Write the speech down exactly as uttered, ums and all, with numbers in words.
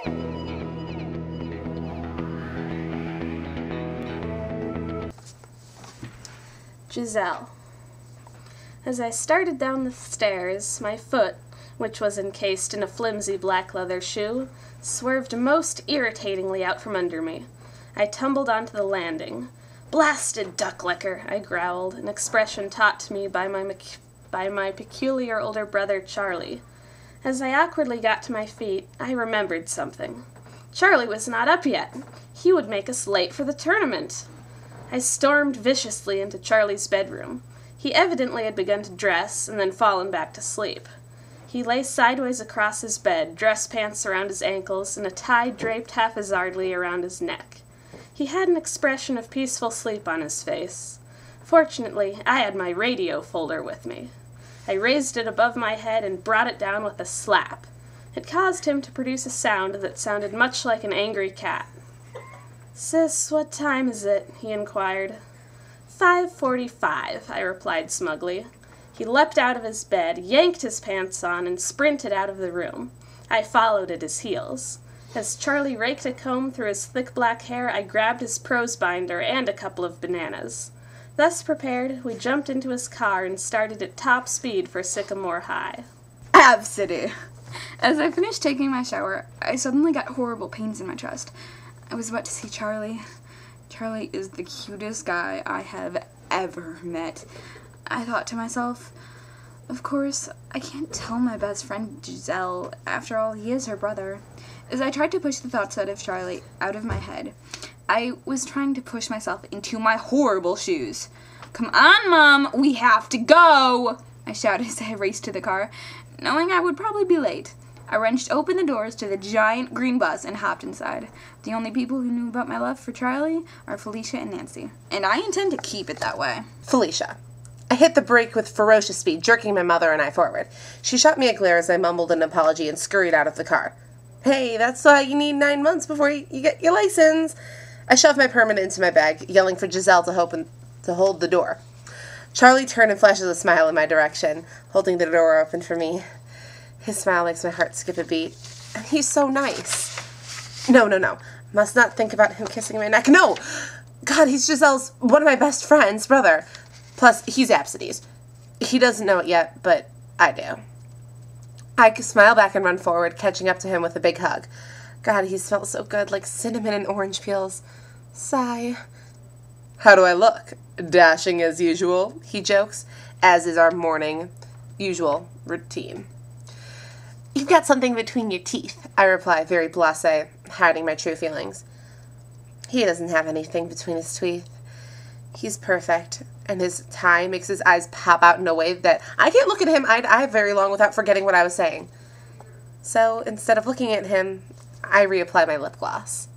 Giselle. As I started down the stairs, my foot, which was encased in a flimsy black leather shoe, swerved most irritatingly out from under me. I tumbled onto the landing. "Blasted duck-licker," I growled, an expression taught to me by my, by my peculiar older brother Charlie. As I awkwardly got to my feet, I remembered something. Charlie was not up yet. He would make us late for the tournament. I stormed viciously into Charlie's bedroom. He evidently had begun to dress and then fallen back to sleep. He lay sideways across his bed, dress pants around his ankles, and a tie draped haphazardly around his neck. He had an expression of peaceful sleep on his face. Fortunately, I had my radio folder with me. I raised it above my head and brought it down with a slap. It caused him to produce a sound that sounded much like an angry cat. "Sis, what time is it?" he inquired. Five forty-five, I replied smugly. He leapt out of his bed, yanked his pants on, and sprinted out of the room. I followed at his heels. As Charlie raked a comb through his thick black hair, I grabbed his prose binder and a couple of bananas. Thus prepared, we jumped into his car and started at top speed for Sycamore High. Abcde. As I finished taking my shower, I suddenly got horrible pains in my chest. I was about to see Charlie. Charlie is the cutest guy I have ever met. I thought to myself, of course, I can't tell my best friend Giselle. After all, he is her brother. As I tried to push the thoughts out of Charlie out of my head, I was trying to push myself into my horrible shoes. "Come on, Mom, we have to go!" I shouted as I raced to the car, knowing I would probably be late. I wrenched open the doors to the giant green bus and hopped inside. The only people who knew about my love for Charlie are Felicia and Nancy, and I intend to keep it that way. Felicia. I hit the brake with ferocious speed, jerking my mother and I forward. She shot me a glare as I mumbled an apology and scurried out of the car. "Hey, that's why you need nine months before you, you get your license." I shoved my permit into my bag, yelling for Giselle to, open, to hold the door. Charlie turned and flashes a smile in my direction, holding the door open for me. His smile makes my heart skip a beat. And he's so nice. No, no, no. Must not think about him kissing my neck. No! God, he's Giselle's, one of my best friends' brother. Plus, he's Abcde's. He doesn't know it yet, but I do. I smile back and run forward, catching up to him with a big hug. God, he smells so good, like cinnamon and orange peels. Sigh. "How do I look? Dashing as usual," he jokes, as is our morning usual routine. "You've got something between your teeth," I reply, very blasé, hiding my true feelings. He doesn't have anything between his teeth. He's perfect, and his tie makes his eyes pop out in a way that I can't look at him eye to eye very long without forgetting what I was saying. So, instead of looking at him, I reapply my lip gloss.